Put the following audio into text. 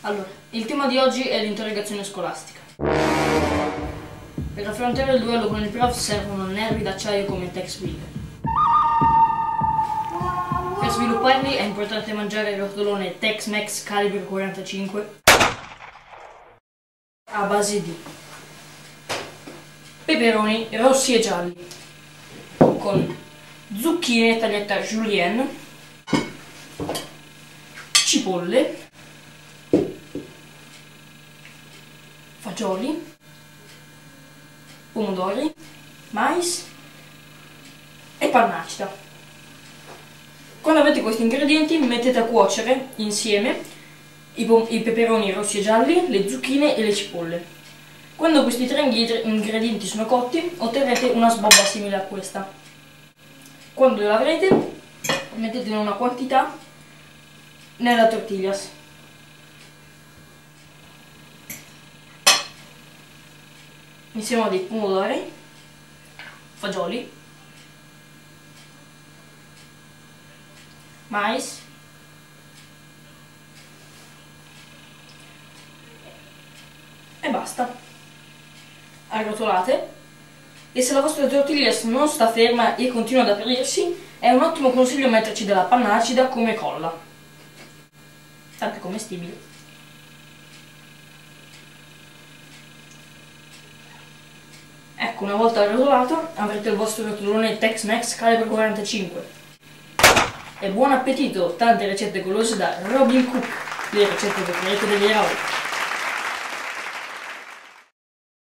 Allora, il tema di oggi è l'interrogazione scolastica. Per affrontare il duello con il prof servono nervi d'acciaio come Tex Wheel. Per svilupparli è importante mangiare il rotolone Tex-Mex calibro 45 a base di peperoni rossi e gialli con zucchine tagliate a julienne, cipolle, fagioli, pomodori, mais e panna acida. Quando avete questi ingredienti mettete a cuocere insieme i peperoni rossi e gialli, le zucchine e le cipolle. Quando questi tre ingredienti sono cotti otterrete una sbobba simile a questa. Quando l'avrete mettetene una quantità nella tortillas. Insieme a dei pomodori, fagioli, mais e basta. Arrotolate e se la vostra tortiglia non sta ferma e continua ad aprirsi è un ottimo consiglio metterci della panna acida come colla, tanto è commestibile. Ecco, una volta arrotolato avrete il vostro rotolone Tex-Mex calibro 45. E buon appetito, tante ricette golose da Robin Cook, le ricette preferite degli eroi.